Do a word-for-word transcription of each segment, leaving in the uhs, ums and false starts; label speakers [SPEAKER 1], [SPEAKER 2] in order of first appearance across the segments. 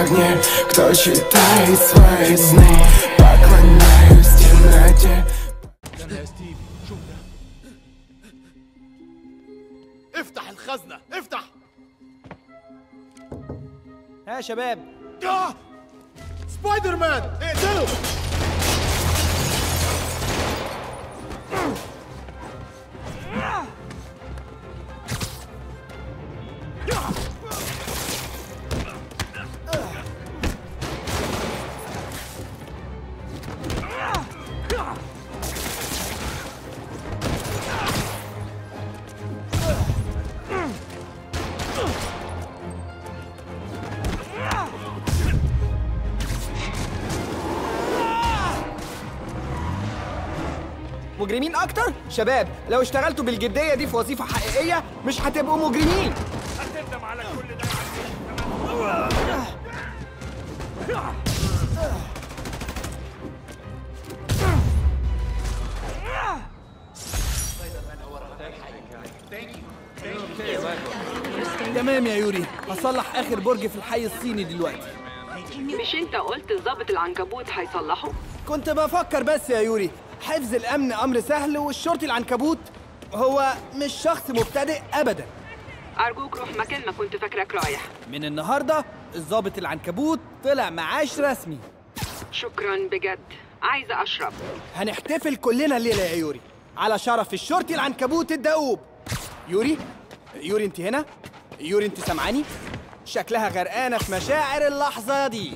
[SPEAKER 1] огне. Кто читает свои сны, поклоняюсь темноте.
[SPEAKER 2] افتح الخزنة، افتح.
[SPEAKER 3] ها يا شباب.
[SPEAKER 2] آه! سبايدر مان، اقتله.
[SPEAKER 3] مجرمين اكتر؟ شباب لو اشتغلتوا بالجديه دي في وظيفه حقيقيه مش هتبقوا مجرمين.
[SPEAKER 4] هتندم على كل ده.
[SPEAKER 3] تمام يا يوري، هصلح اخر برج في الحي الصيني دلوقتي.
[SPEAKER 5] مش انت قلت الضابط العنكبوت هيصلحه؟
[SPEAKER 3] كنت بفكر بس يا يوري، حفظ الامن امر سهل والشرطي العنكبوت هو مش شخص مبتدئ ابدا.
[SPEAKER 5] ارجوك روح مكان ما كنت فاكرك رايح.
[SPEAKER 3] من النهارده الضابط العنكبوت طلع معاش رسمي.
[SPEAKER 5] شكرا بجد، عايزه اشرب.
[SPEAKER 3] هنحتفل كلنا الليله يا يوري على شرف الشرطي العنكبوت الدؤوب. يوري يوري انت هنا؟ يوري انت سامعاني؟ شكلها غرقانه في مشاعر اللحظه دي.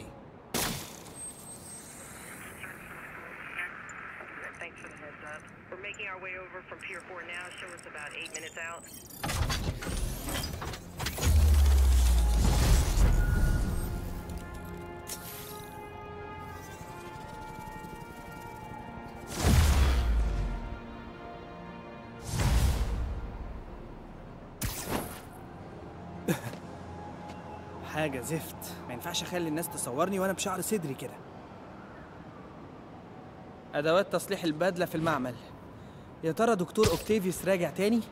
[SPEAKER 3] حاجة زفت، ما ينفعش اخلي الناس تصورني وانا بشعر صدري كده. ادوات تصليح البدلة في المعمل. يا ترى دكتور اوكتافيوس راجع تاني؟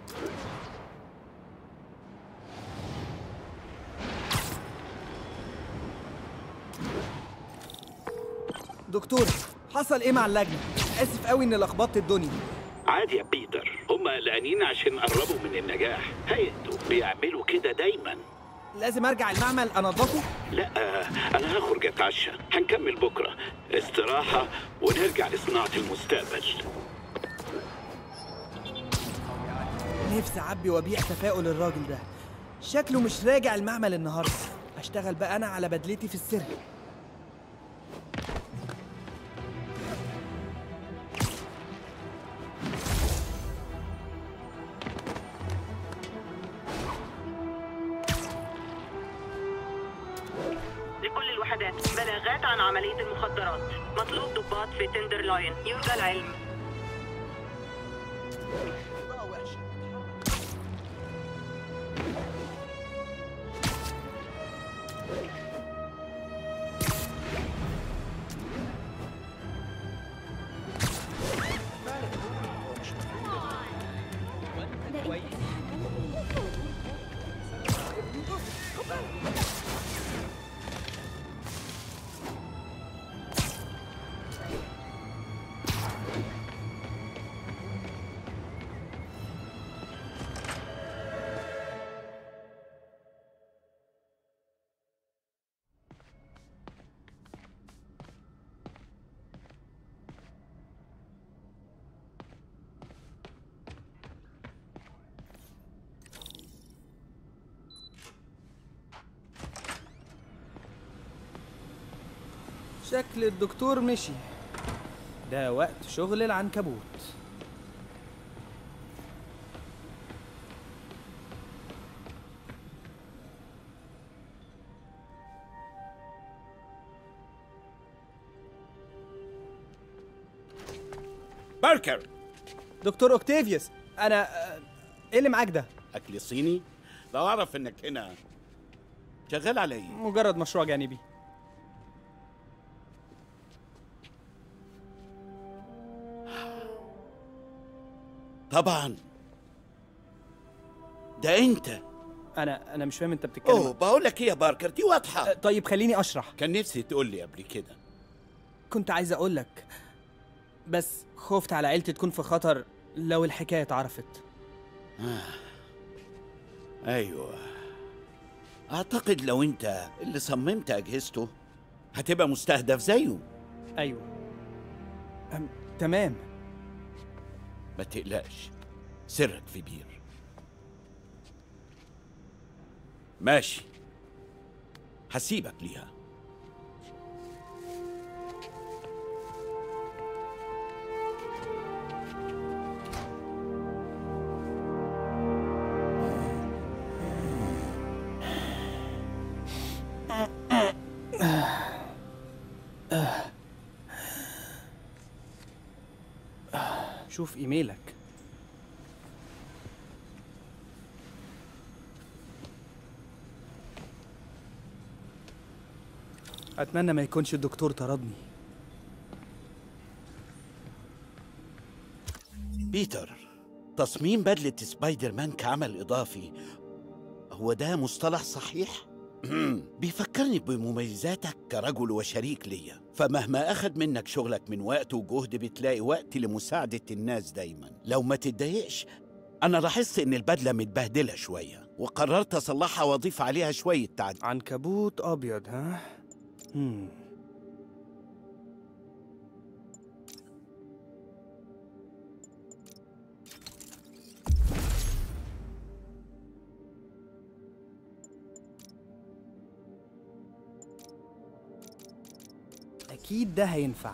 [SPEAKER 3] دكتور، حصل ايه مع اللجنة؟ اسف قوي اني لخبطت الدنيا.
[SPEAKER 6] عادي يا بيتر، هم قلقانين عشان قربوا من النجاح. هيئته بيعملوا كده دايما.
[SPEAKER 3] لازم ارجع المعمل انضفه؟
[SPEAKER 6] لا، انا هخرج اتعشى، هنكمل بكره استراحه ونرجع لصناعه المستقبل.
[SPEAKER 3] نفسي اعبي وابيع تفاؤل الراجل ده، شكله مش راجع المعمل النهارده. هشتغل بقى انا على بدلتي في السر.
[SPEAKER 5] بلاغات عن عملية المخدرات، مطلوب ضباط في تندر لاين، يرجى العلم.
[SPEAKER 3] شكل الدكتور مشي. ده وقت شغل العنكبوت.
[SPEAKER 7] باركر.
[SPEAKER 3] دكتور اوكتافيوس، انا ايه اللي معاك ده؟
[SPEAKER 7] اكل صيني؟ لو اعرف انك هنا شغال على ايه؟
[SPEAKER 3] مجرد مشروع جانبي.
[SPEAKER 7] طبعا. ده انت
[SPEAKER 3] انا انا مش فاهم انت بتتكلم.
[SPEAKER 7] اوه بقول لك ايه يا باركر، دي واضحه.
[SPEAKER 3] طيب خليني اشرح.
[SPEAKER 7] كان نفسي تقول لي قبل كده.
[SPEAKER 3] كنت عايز اقول لك بس خفت على عيلتي تكون في خطر لو الحكايه اتعرفت.
[SPEAKER 7] آه. ايوه، اعتقد لو انت اللي صممت اجهزته هتبقى مستهدف زيه.
[SPEAKER 3] ايوه أم... تمام.
[SPEAKER 7] ما تقلقش، سرك في بير. ماشي، هسيبك ليها.
[SPEAKER 3] شوف ايميلك. اتمنى ما يكونش الدكتور طردني.
[SPEAKER 7] بيتر، تصميم بدلة سبايدر مان كعمل إضافي هو ده مصطلح صحيح؟ بيفكرني بمميزاتك كرجل وشريك ليا، فمهما أخد منك شغلك من وقت وجهد بتلاقي وقت لمساعدة الناس دايما. لو ما تتضايقش، أنا لاحظت إن البدلة متبهدلة شوية وقررت أصلحها وأضيف عليها شوية تعديل.
[SPEAKER 3] عنكبوت أبيض، ها؟ مم. أكيد ده هينفع.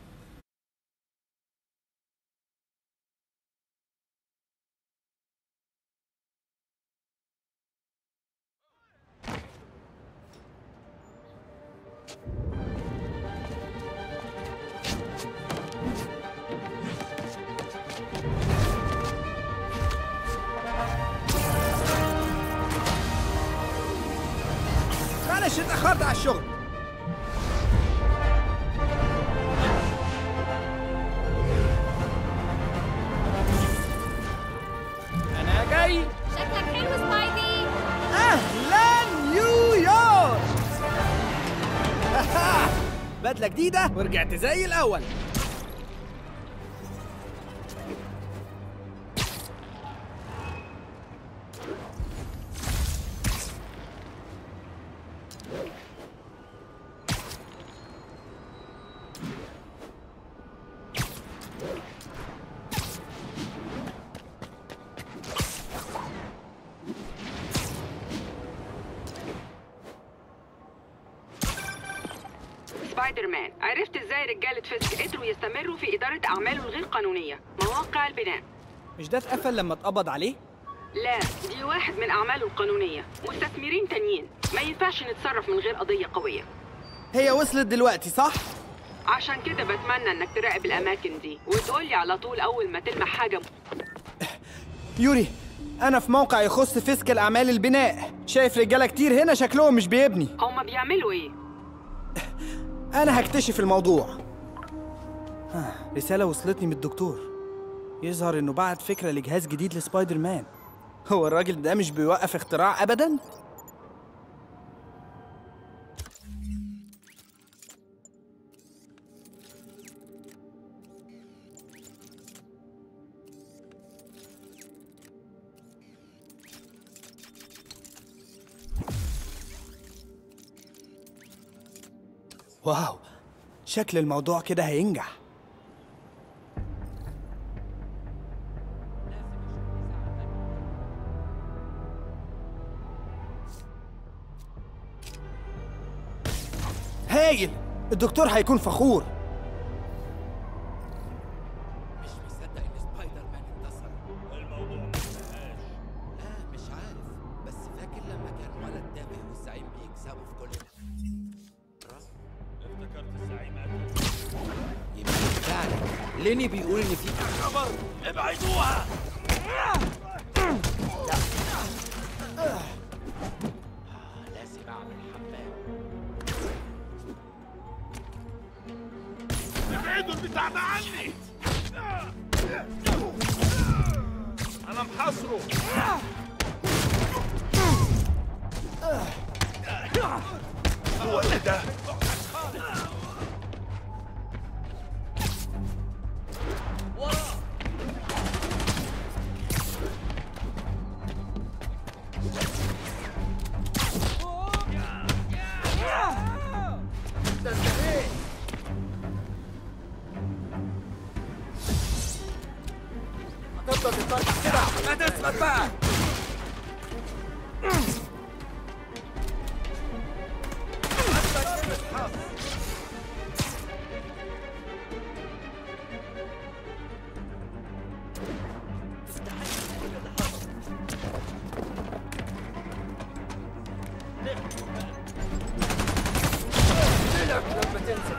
[SPEAKER 3] معلش اتأخرت على الشغل. أنا جاي.
[SPEAKER 8] شكلك حلو سبايدي.
[SPEAKER 3] أهلا نيويورك. بدلة جديدة ورجعت زي الأول.
[SPEAKER 5] سبايدر مان، عرفت ازاي رجالة فيسك قدروا يستمروا في إدارة أعماله الغير قانونية، مواقع البناء؟
[SPEAKER 3] مش ده اتقفل لما اتقبض عليه؟
[SPEAKER 5] لا، دي واحد من أعماله القانونية، مستثمرين تانيين، ما ينفعش نتصرف من غير قضية قوية.
[SPEAKER 3] هي وصلت دلوقتي صح؟
[SPEAKER 5] عشان كده بتمنى انك تراقب الأماكن دي وتقولي على طول أول ما تلمح حاجة.
[SPEAKER 3] يوري، أنا في موقع يخص فيسك الأعمال البناء، شايف رجالة كتير هنا شكلهم مش بيبني.
[SPEAKER 5] هما بيعملوا إيه؟
[SPEAKER 3] أنا هكتشف الموضوع. رسالة وصلتني من الدكتور، يظهر إنه بعت فكرة لجهاز جديد لسبايدر مان. هو الراجل ده مش بيوقف اختراع أبداً؟ واو، شكل الموضوع كده هينجح. هايل، الدكتور هيكون فخور.
[SPEAKER 9] مش مصدق ان سبايدر مان انتصر.
[SPEAKER 4] الموضوع ما انتهاش.
[SPEAKER 9] لا مش عارف، بس فاكر لما كان ولد تافه والزعيم بيكسبوا في كل
[SPEAKER 4] افتكرت الزعيم قتل.
[SPEAKER 9] يمكن فعلا ليني بيقول ان في
[SPEAKER 4] خبر، ابعدوها.
[SPEAKER 9] لازم اعمل حمام.
[SPEAKER 4] ابعدوا البتاع ده عني. انا محاصره. هو ايه ده؟
[SPEAKER 3] هتفضل تتفرج كده؟ ما تثبت بقى. لما تنزل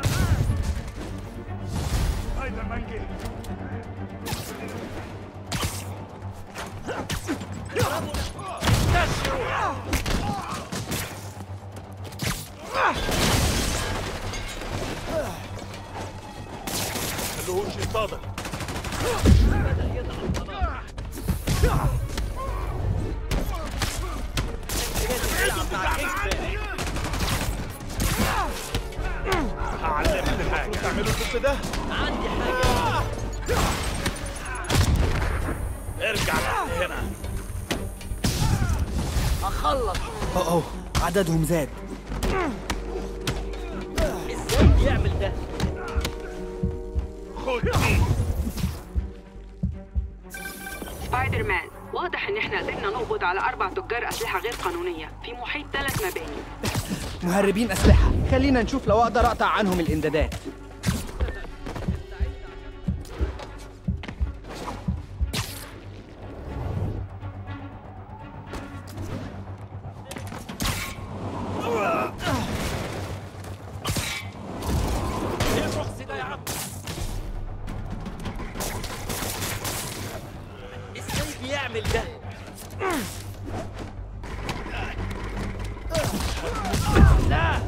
[SPEAKER 4] سبايدر مان جه. خلوهوش يصطادك. هعلمك حاجة تعملوا الضد ده؟
[SPEAKER 9] عندي حاجة.
[SPEAKER 4] ارجع هنا.
[SPEAKER 3] هخلص. اوه اوه عددهم زاد.
[SPEAKER 9] ازاي يعمل ده؟
[SPEAKER 4] خد دي.
[SPEAKER 5] سبايدر مان، واضح ان احنا قدرنا نقبض على اربع تجار اسلحه غير قانونيه في محيط ثلاث مباني.
[SPEAKER 3] مهربين اسلحه، خلينا نشوف لو اقدر اقطع عنهم الامدادات.
[SPEAKER 9] ازاي بيعمل ده؟ لا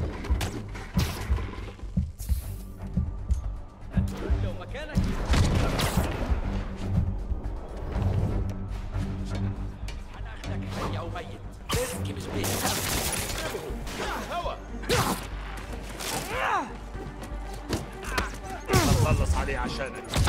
[SPEAKER 9] لو مكانك هناخدك حي او ميت. رزقي مش بيتحمل.
[SPEAKER 2] هوا
[SPEAKER 4] خلص عليه عشانك.